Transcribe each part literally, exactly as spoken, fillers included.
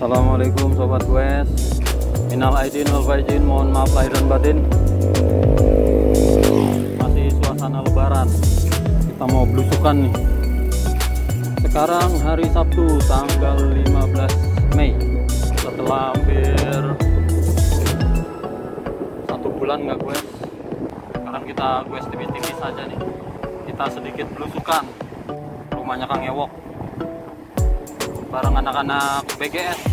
Assalamualaikum sobat Goes. Minal aidin wal faizin, mohon maaf lahir dan batin. Masih suasana lebaran. Kita mau belusukan nih. Sekarang hari Sabtu tanggal lima belas Mei. Setelah hampir satu bulan nggak Goes. Sekarang kita Goes tipis-tipis saja nih. Kita sedikit belusukan rumahnya Kang Ewok bareng anak-anak B G S.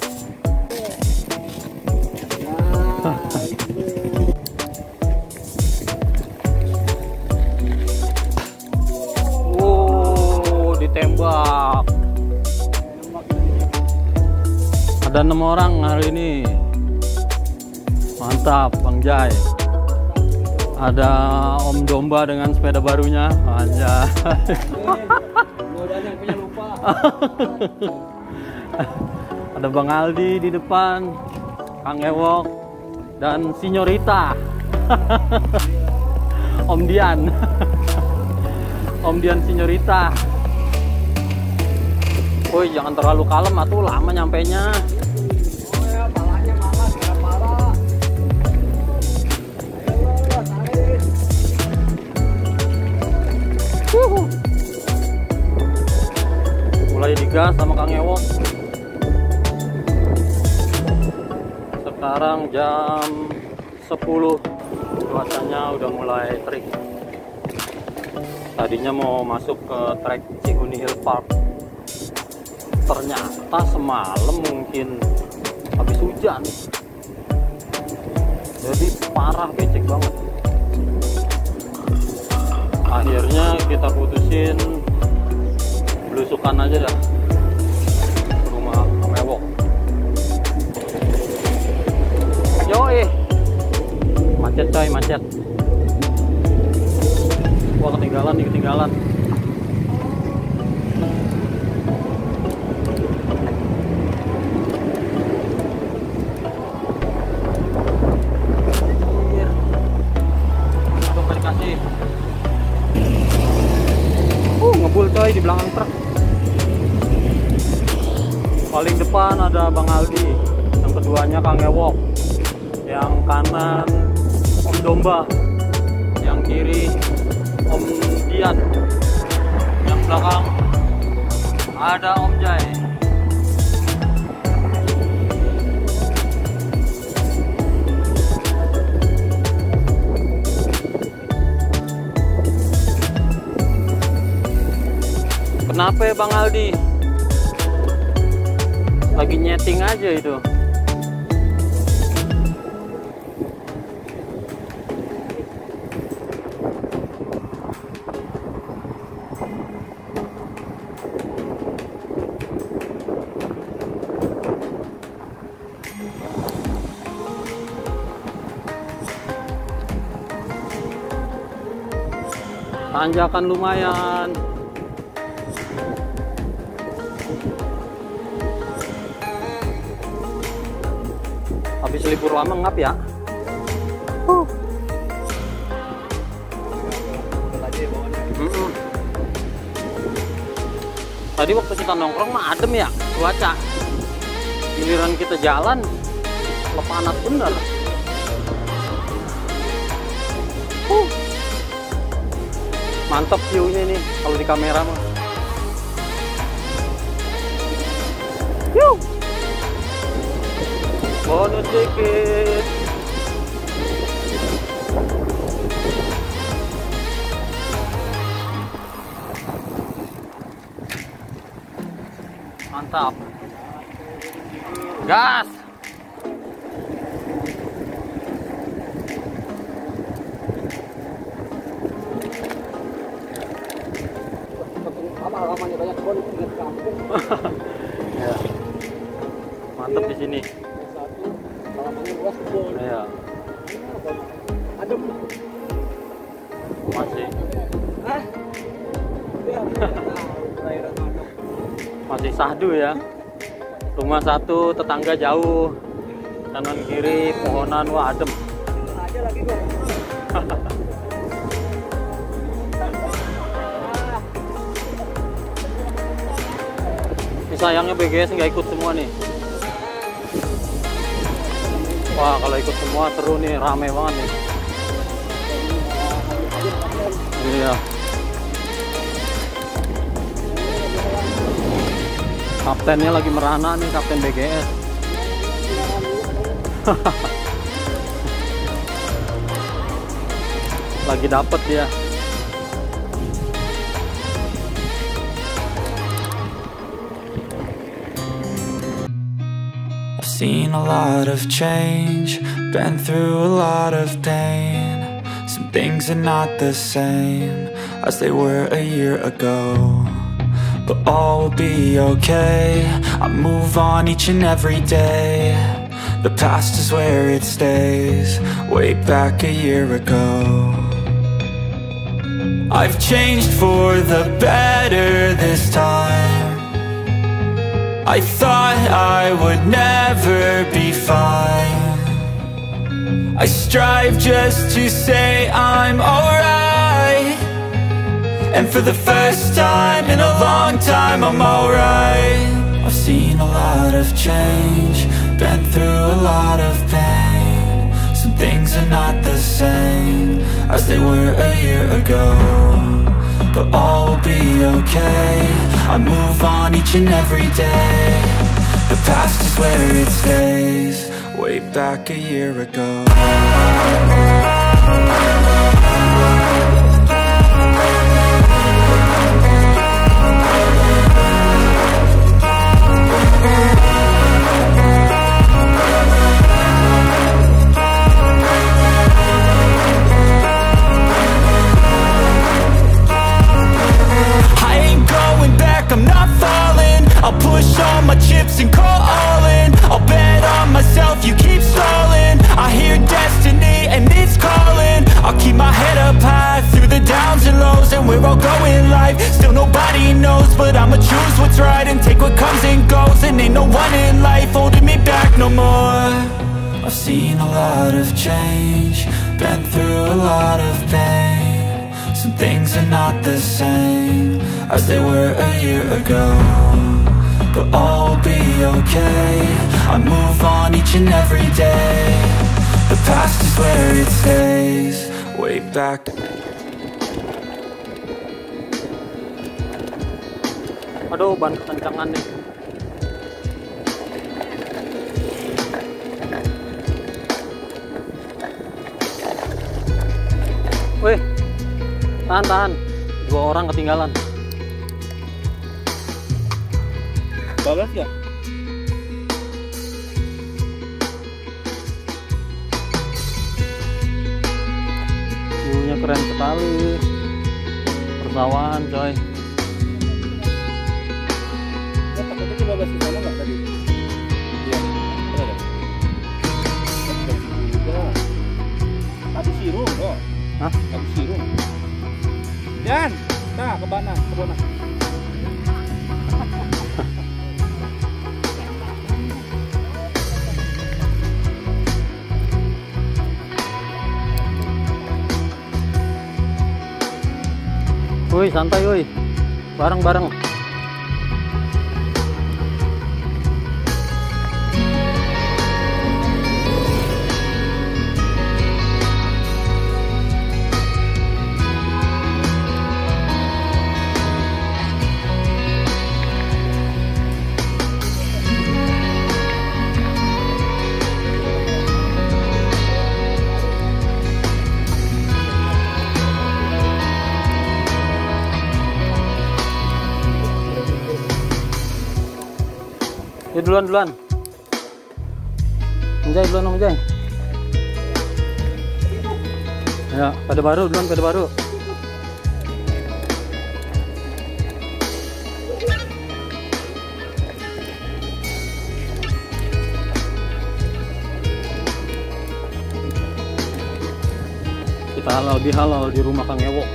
Oh, ditembak. Ada enam orang hari ini. Mantap, Bang Jai. Ada Om Domba dengan sepeda barunya. Anjay. Yang punya lupa. Ada Bang Aldi di depan, Kang Ewok dan Sinyorita. Om Dian. Om Dian Sinyorita. Woi, jangan terlalu kalem atuh, lama nyampainya. Oh ya, palanya malas, nggak pala. Ayo, tarik. Wuhu. Mulai digas sama Kang Ewok. Sekarang jam sepuluh, cuacanya udah mulai terik. Tadinya mau masuk ke trek Cihuni Hill Park, ternyata semalam mungkin habis hujan, jadi parah, becek banget. Akhirnya kita putusin belusukan aja dah ke rumah Kang Ewok. Yoi, macet coy, macet. Wah, ketinggalan nih, ketinggalan. Aduh, gak dikasih. Uh, ngebul coy di belakang truk. Paling depan ada Bang Aldi, yang keduanya Kang Ewok, yang kanan Om Domba, yang kiri Om Dian, yang belakang ada Om Jai. Kenapa ya Bang Aldi? Lagi nyeting aja itu. Tanjakan lumayan. Habis libur lama ngap ya. Uh. Mm -mm. Tadi waktu kita nongkrong mah adem ya cuaca. Giliran kita jalan panas bener. Uh. Mantap view-nya ini kalau di kamera mah. Yuh. Bonus dikit. Mantap. Gas. Halamannya banyak bon, ingat kampung. Ya. Mantap di sini. Satu, halamannya luas bon. Iya. Adem. Masih. Hah? Ya, perairan adem. Masih sahdu ya. Rumah satu, tetangga jauh. Kanan kiri pohonan, wah adem. Aja lagi gua. Sayangnya B G S nggak ikut semua nih. Wah, kalau ikut semua seru nih, rame banget nih. Iya. Kaptennya lagi merana nih, Kapten B G S. Lagi dapet dia. I've seen a lot of change, been through a lot of pain. Some things are not the same as they were a year ago, but all will be okay. I move on each and every day. The past is where it stays, way back a year ago. I've changed for the better this time. I thought I would never be fine. I strive just to say I'm alright, and for the first time in a long time I'm alright. I've seen a lot of change, been through a lot of pain. Some things are not the same as they were a year ago, but all will be okay. I move on each and every day. The past is where it stays, way back a year ago. I'm not falling, I'll push all my chips and call all in. I'll bet on myself, you keep stalling. I hear destiny and it's calling. I'll keep my head up high through the downs and lows, and where I'll go in life, still nobody knows. But I'ma choose what's right and take what comes and goes, and ain't no one in life holding me back no more. I've seen a lot of change, been through a lot of pain. Some things are not the same as they were a year ago, but all will be okay. I move on each and every day. The past is where it stays, way back. Aduh, ban kekencangan nih. Wih, tahan, tahan. Dua orang ketinggalan. Bagas ya? View-nya keren sekali. Persawahan, coy. Ya, takutnya coba bagas di sana nggak tadi? Iya. Ada nggak? Juga. Tadi sirung kok. Hah? Tadi sirung. Jan, nah ke mana? Ke mana? Woi, santai woi. Bareng-bareng. Ya duluan duluan. Menjay duluan Menjay. Ya, pada baru duluan pada baru. Kita halal bihalal di rumah Kang Ewo.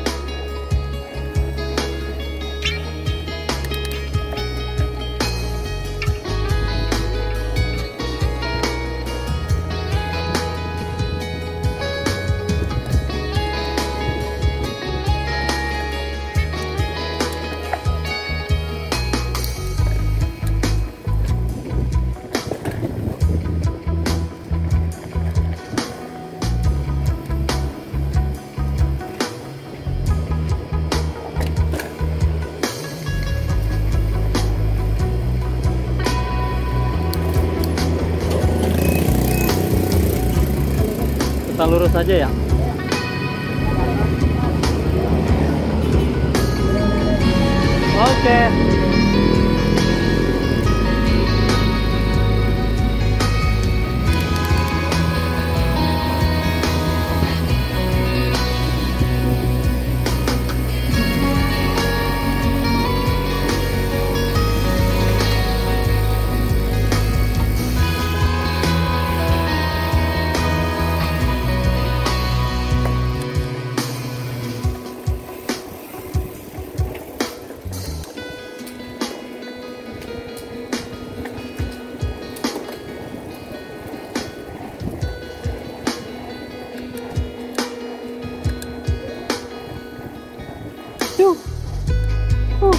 lurus aja ya. Oke. Tuh. Uh.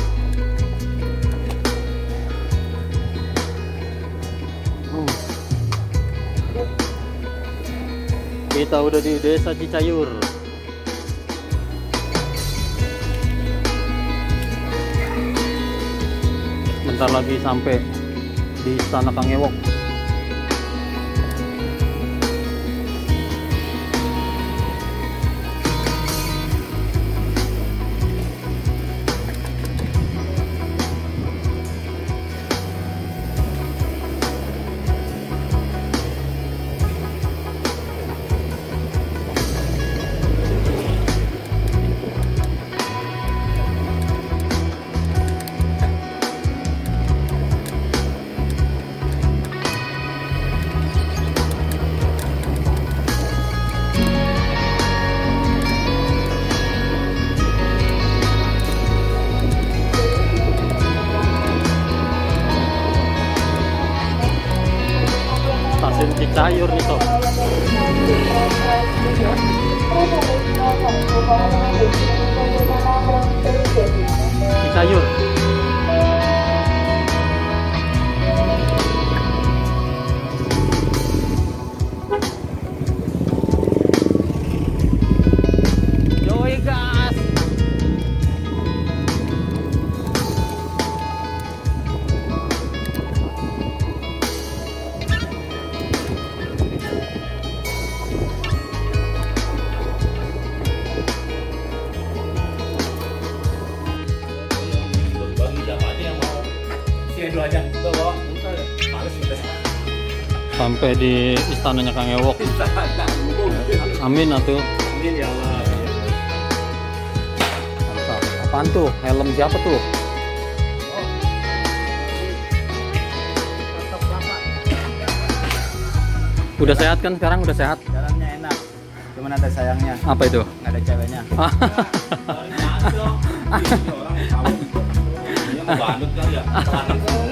Hmm. Kita udah di Desa Cicayur. Bentar lagi sampai di Istana Kang Ewok. Stasiun Cicayur nih sob. Cicayur. Yoi gas. Sampai di istananya Kang Ewok. Amin atuh. Amin ya Allah. Mantap. Apaan tuh? Helm siapa tuh? Udah sehat kan sekarang? Udah sehat? Jalannya enak. Cuman ada sayangnya. Apa itu? Nggak ada ceweknya. Orang tahu. Dia mau bandut kali ya.